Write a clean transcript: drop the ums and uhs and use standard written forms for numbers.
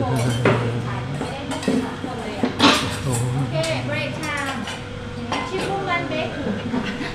โอเค break time ชิปปุ้งกันเบค